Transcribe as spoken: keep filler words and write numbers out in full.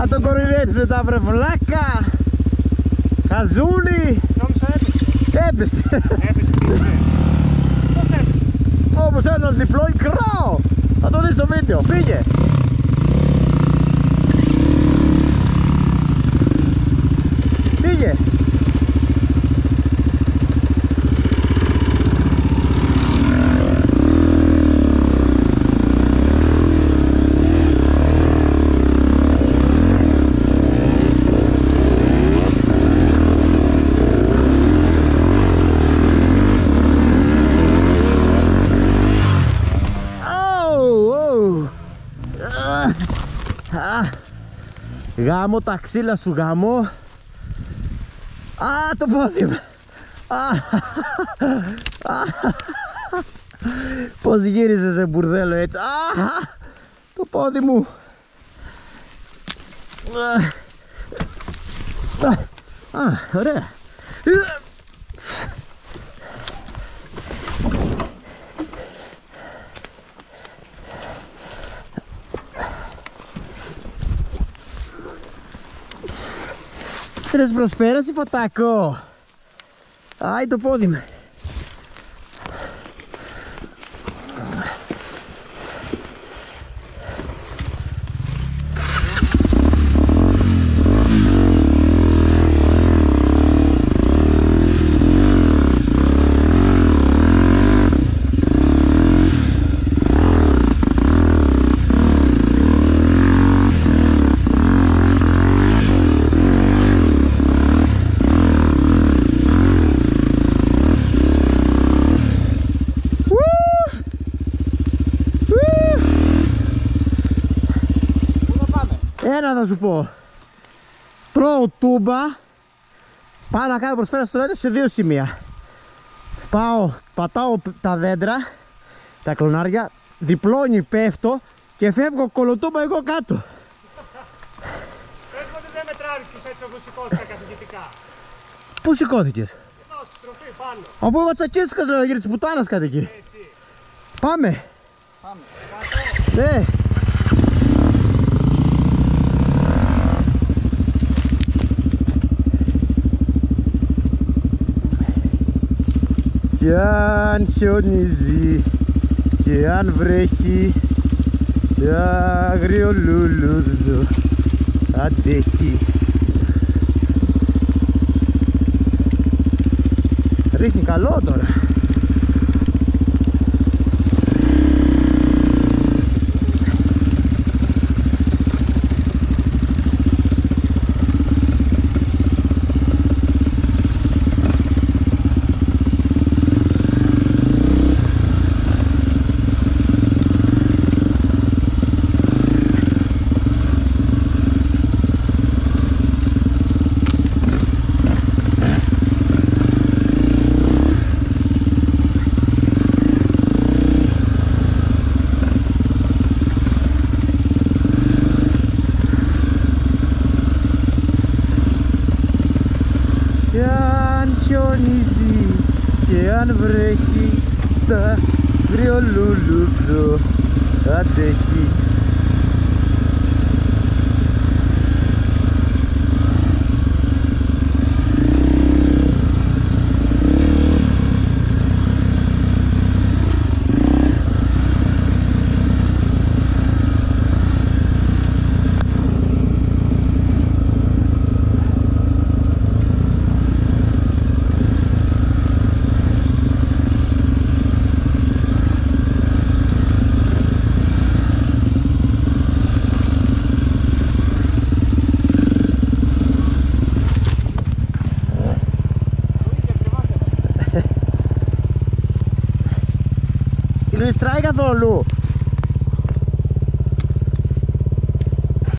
Θα τον κοροϊδέψεις μετά βρε βλάκα. Χαζούλη. Νόμιζα έπεσε. Έπεσε. Έπεσε, πήγε. Πώς έπεσε? Όπως έναν διπλό ικρό. Θα το δεις στο βίντεο. Πήγε. Πήγε. Γάμο τα ξύλα σου γάμο. Α, το πόδι μου. Πώς γύρισε σε μπουρδέλο έτσι. Α, το πόδι μου. Α, ωραία. Τρες προσπέρασε φωτάκο. Άι το πόδι μου. Ένα θα σου πω. Τρώω τούμπα. Πάω να κάνω προσπέραση στο έντος σε δύο σημεία. Πάω, πατάω τα δέντρα, τα κλονάρια, διπλώνει, πέφτω και φεύγω κολοτούμπα εγώ κάτω. Πες μου ότι δεν με τράβηξες έτσι όπως σηκώθηκα καθηγητικά. Πού σηκώθηκες? Εδώ, στη στροφή πάνω. Αφού εγώ τσακίστηκας λέω γύρω της πουτάνας κάτι εκεί. Εσύ. Πάμε. Πάμε. Κάτω. Ναι. Κι αν χιονίζει και αν βρέχει, άγριο λουλούδο αντέχει. Ρίχνει καλό τώρα. Κι αν χιονίζει και αν βρέχει, το άγριο λουλούδο αντέχει. Δεν στράει καθόλου.